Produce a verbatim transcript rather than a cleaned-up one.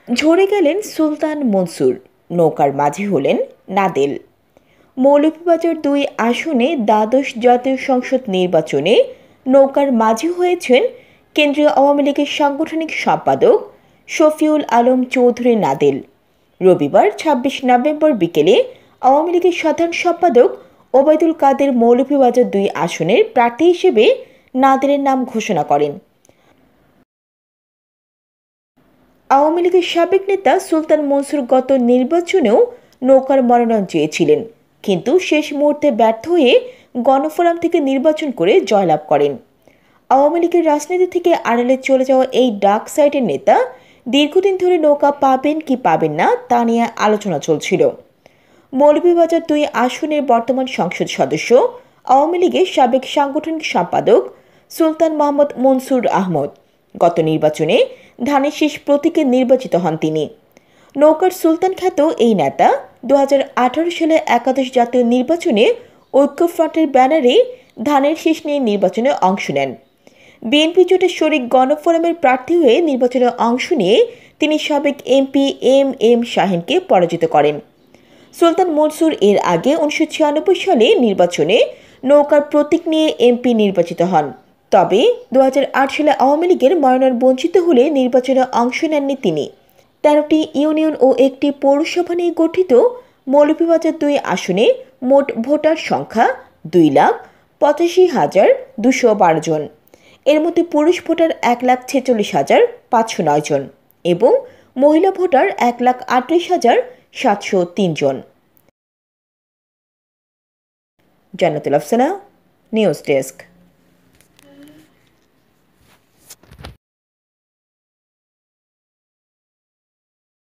ঝরে গেলেন সুলতান মনসুর, নৌকার মাঝি হলেন নাদেল। মৌলভীবাজার দুই আসনে দ্বাদশ জাতীয় সংসদ নির্বাচনে নৌকার মাঝি হয়েছেন কেন্দ্রীয় আওয়ামী লীগের সাংগঠনিক সম্পাদক শফিউল আলম চৌধুরী নাদেল। রবিবার ছাব্বিশ নভেম্বর বিকেলে আওয়ামী লীগের সাধারণ সম্পাদক ওবায়দুল কাদের মৌলভীবাজার দুই আসনের প্রার্থী হিসেবে নাদেলের নাম ঘোষণা করেন। আওয়ামী লীগের সাবেক নেতা সুলতান মনসুর গত নির্বাচনেও নৌকার মনোনয়ন চেয়েছিলেন, কিন্তু শেষ মুহূর্তে ব্যর্থ হয়ে গণফোরাম থেকে নির্বাচন করে জয়লাভ করেন। আওয়ামী লীগের রাজনীতি থেকে আড়ালে চলে যাওয়া এই ডার্ক সাইডের নেতা দীর্ঘদিন ধরে নৌকা পাবেন কি পাবেন না তা নিয়ে আলোচনা চলছিল। মৌলভীবাজার দুই আসনের বর্তমান সংসদ সদস্য, আওয়ামী লীগের সাবেক সাংগঠনিক সম্পাদক সুলতান মোহাম্মদ মনসুর আহমদ গত নির্বাচনে ধানের শীষ প্রতীকে নির্বাচিত হন তিনি। নৌকার সুলতান খ্যাত এই নেতা দু হাজার আঠারো সালে একাদশ জাতীয় নির্বাচনে ঐক্যফ্রন্টের ব্যানারে ধানের শীষ নিয়ে নির্বাচনে অংশ নেন। বিএনপি জোটের শরিক গণফোরামের প্রার্থী হয়ে নির্বাচনে অংশ নিয়ে তিনি সাবেক এমপি এম এম শাহিনকে পরাজিত করেন। সুলতান মনসুর এর আগে উনিশশো ছিয়ানব্বই সালে নির্বাচনে নৌকার প্রতীক নিয়ে এমপি নির্বাচিত হন, তবে দু হাজার আট সালে আওয়ামী লীগের মনোনয়ন বঞ্চিত হলে নির্বাচনে অংশ নেননি তিনি। তেরোটি ইউনিয়ন ও একটি পৌরসভা নিয়ে গঠিত মৌলভীবাজার দুই আসনে মোট ভোটার সংখ্যা দুই লাখ পঁচাশি হাজার দুশো বারো জন। এর মধ্যে পুরুষ ভোটার এক লাখ ছেচল্লিশ হাজার পাঁচশো নয় জন এবং মহিলা ভোটার এক লাখ আটত্রিশ হাজার সাতশো তিন জন। Jannatul Afsana, news desk.